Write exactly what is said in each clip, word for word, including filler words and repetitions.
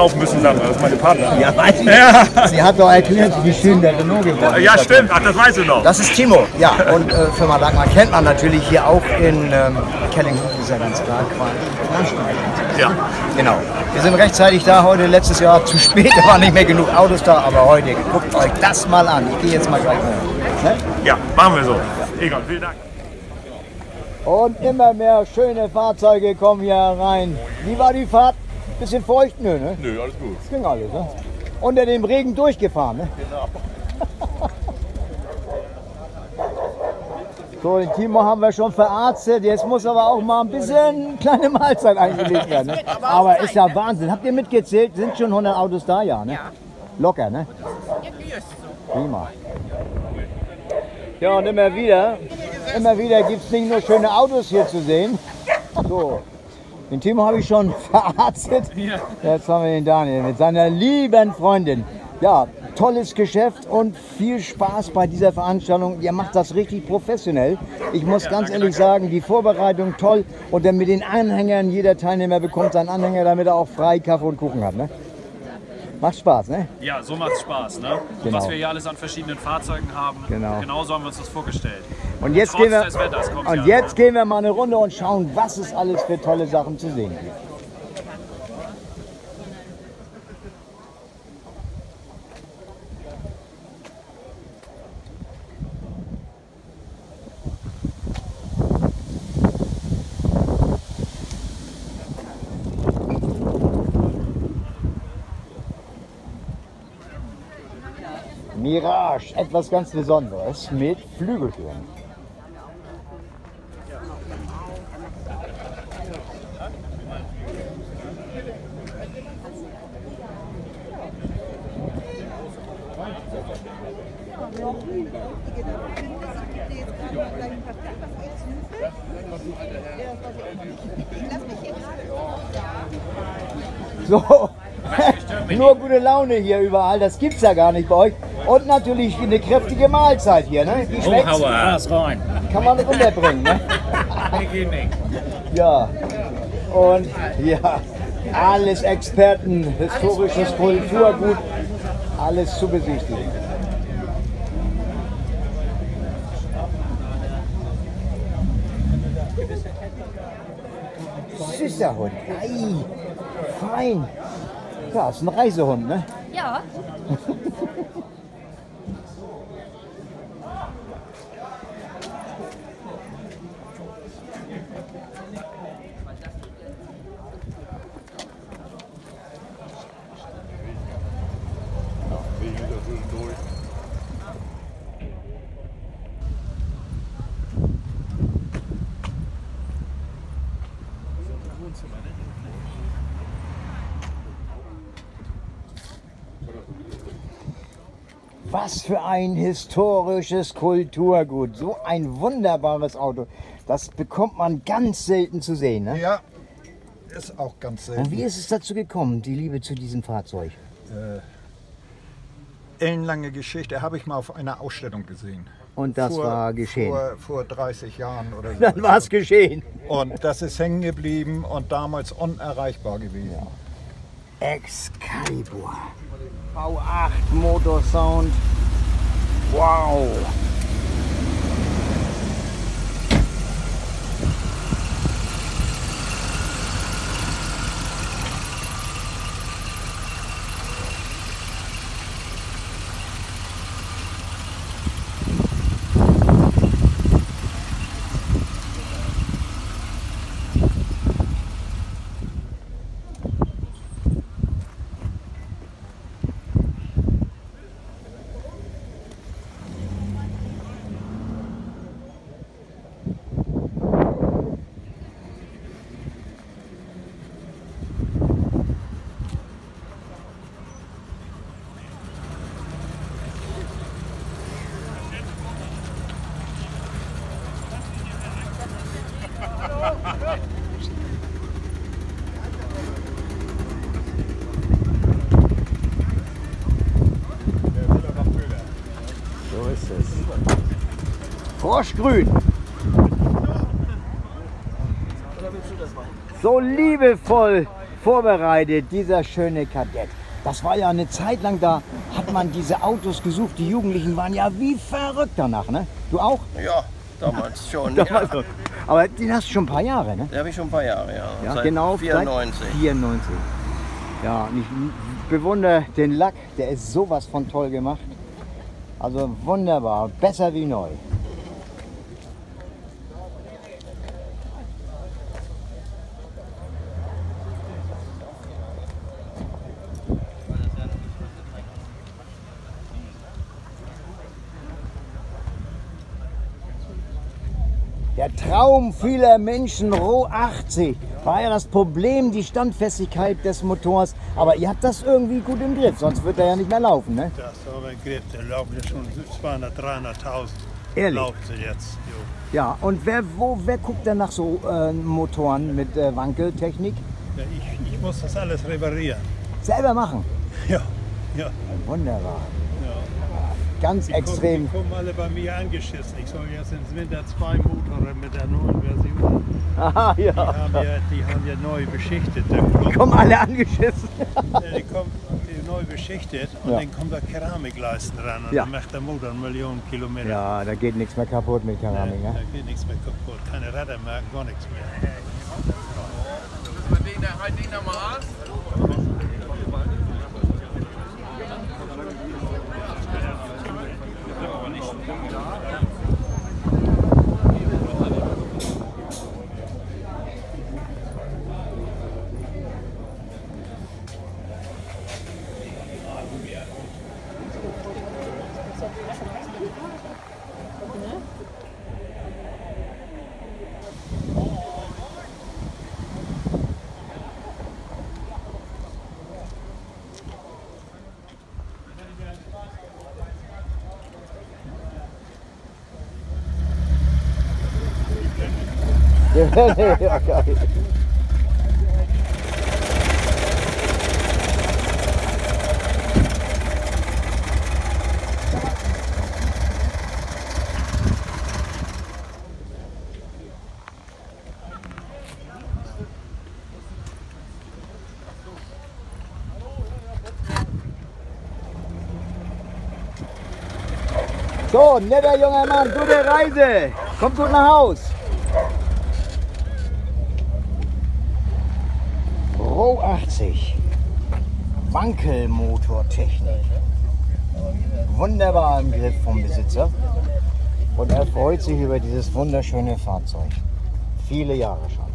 kaufen müssen, sagen wir. Das ist meine Partnerin. Ja, weiß ich. Ja. Sie hat doch erklärt, wie schön der Renault geworden ist. Ja, stimmt. Ach, das weißt du noch. Das ist Timo, ja. Und äh, Firma Dagmar kennt man natürlich hier auch in ähm, Kellinghof, ist ja ganz klar. Ja. Genau. Wir sind rechtzeitig da heute, letztes Jahr zu spät, da waren nicht mehr genug Autos da, aber heute, guckt euch das mal an. Ich gehe jetzt mal gleich mal. Ne? Ja, machen wir so. Egon, vielen Dank. Und immer mehr schöne Fahrzeuge kommen hier rein. Wie war die Fahrt? Bisschen feucht? Nö, ne? Nö, alles gut. Das ging alles, ne? Unter dem Regen durchgefahren, ne? Genau. So, den Timo haben wir schon verarztet. Jetzt muss aber auch mal ein bisschen kleine Mahlzeit eingelegt werden. Ne? Aber ist ja Wahnsinn. Habt ihr mitgezählt? Sind schon hundert Autos da? Ja, ne? Locker, ne? Prima. Ja, und immer wieder, immer wieder gibt es nicht nur schöne Autos hier zu sehen. So, den Timo habe ich schon verarztet. Jetzt haben wir den Daniel mit seiner lieben Freundin. Ja, tolles Geschäft und viel Spaß bei dieser Veranstaltung. Ihr macht das richtig professionell. Ich muss ja, ganz danke, ehrlich danke. sagen, die Vorbereitung toll. Und dann mit den Anhängern, jeder Teilnehmer bekommt seinen Anhänger, damit er auch frei Kaffee und Kuchen hat. Ne? Macht Spaß, ne? Ja, so macht es Spaß. Ne? Und genau. was wir hier alles an verschiedenen Fahrzeugen haben, genau, genau so haben wir uns das vorgestellt. Und jetzt, Trotz gehen wir, des Wetters kommt's und ja. jetzt gehen wir mal eine Runde und schauen, was es alles für tolle Sachen zu sehen gibt. Mirage, etwas ganz Besonderes mit Flügeltüren. So, nur gute Laune hier überall, das gibt's ja gar nicht bei euch. Und natürlich eine kräftige Mahlzeit hier, ne? Wie schmeckt's? rein. Kann man runterbringen, ne? Ja, und ja, alles Experten, historisches Kulturgut, alles zu besichtigen. Süßer Hund, ei, fein. Ja, ist ein Reisehund, ne? Ja. Was für ein historisches Kulturgut. So ein wunderbares Auto. Das bekommt man ganz selten zu sehen, ne? Ja, ist auch ganz selten. Und wie ist es dazu gekommen, die Liebe zu diesem Fahrzeug? Äh, ellenlange Geschichte, habe ich mal auf einer Ausstellung gesehen. Und das vor, war geschehen? Vor, vor dreißig Jahren oder so. Dann war es geschehen. Und das ist hängen geblieben und damals unerreichbar gewesen. Ja. Excalibur. V acht Motorsound. Wow. So ist es. Froschgrün. So liebevoll vorbereitet, dieser schöne Kadett. Das war ja eine Zeit lang, da hat man diese Autos gesucht. Die Jugendlichen waren ja wie verrückt danach, ne? Du auch? Ja, damals schon. Damals ja. schon. Aber den hast du schon ein paar Jahre, ne? Den habe ich schon ein paar Jahre, ja. Ja, Seit genau. vierundneunzig. Seit vierundneunzig. Ja, und ich bewundere den Lack, der ist sowas von toll gemacht. Also wunderbar, besser wie neu. Der Traum vieler Menschen, Roh achtzig, war ja das Problem, die Standfestigkeit des Motors. Aber ihr habt das irgendwie gut im Griff, sonst wird er ja nicht mehr laufen, ne? Das haben wir im Griff, der läuft ja schon zweihundert, dreihunderttausend. Ehrlich? Laufen sie jetzt. Jo. Ja, und wer, wo, wer guckt denn nach so äh, Motoren mit äh, Wankeltechnik? Ja, ich, ich muss das alles reparieren. Selber machen? Ja, ja. Wunderbar. ja. Ganz Die extrem. kommen, die kommen alle bei mir angeschissen. Ich soll jetzt ins Winter zwei Motoren mit der neuen Version. Aha, Die ja. haben ja, die haben ja neu beschichtet. Dann kommt, Kommen alle angeschissen. äh, die kommen die neu beschichtet und Ja. dann kommt der Keramikleisten ran und Ja. dann macht der Motor eine Million Kilometer. Ja, da geht nichts mehr kaputt mit Keramik, Da ne? geht nichts mehr kaputt. Keine Räder mehr, gar nichts mehr. Ja, geil. So, netter junger Mann, gute Reise. Kommt gut nach Haus. Roh achtzig. Wankelmotortechnik. Wunderbar im Griff vom Besitzer. Und er freut sich über dieses wunderschöne Fahrzeug. Viele Jahre schon.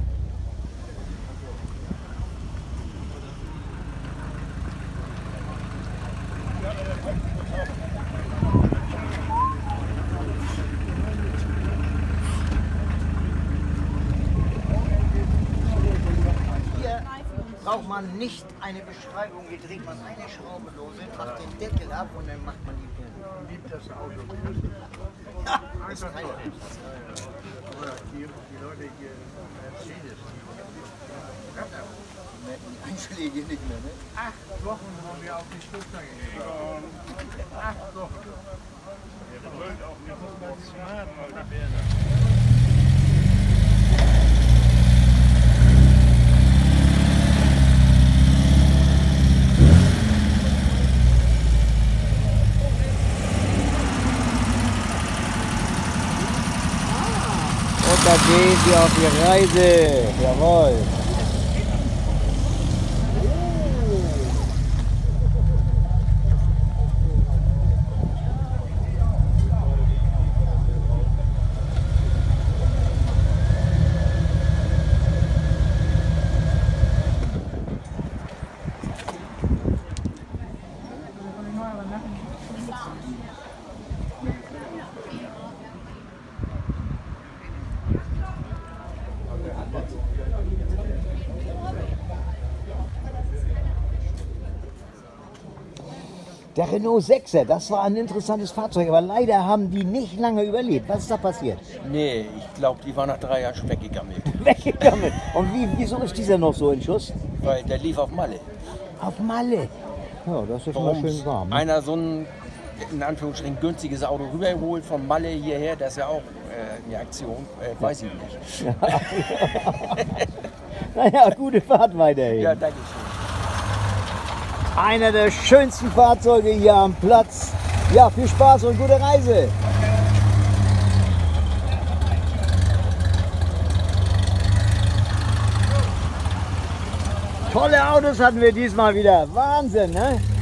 Braucht man nicht eine Beschreibung, hier dreht man eine Schraube lose, macht den Deckel ab und dann macht man die Pille. Liebt das Auto. Ja, ist kein Oder die, die Leute hier Mercedes. Die Einschläge nicht mehr, ne? Acht Wochen haben wir auf die Schulter gegeben. Acht Wochen. Der wollte auch nicht so ganz smart, weil die Bären. Und da gehen wir auf die Reise. Jawohl. Der Renault sechser, das war ein interessantes Fahrzeug, aber leider haben die nicht lange überlebt. Was ist da passiert? Nee, ich glaube, die war nach drei Jahren schon weggegammelt. Weggegangen. Und wie, wieso ist dieser noch so in Schuss? Weil der lief auf Malle. Auf Malle. Ja, das ist schon mal schön warm. Ne? Einer so ein, in Anführungsstrichen, günstiges Auto rübergeholt von Malle hierher, das ist ja auch äh, eine Aktion, äh, weiß ich nicht. Naja, gute Fahrt weiterhin. Ja, danke schön. Einer der schönsten Fahrzeuge hier am Platz. Ja, viel Spaß und gute Reise. Tolle Autos hatten wir diesmal wieder. Wahnsinn, ne?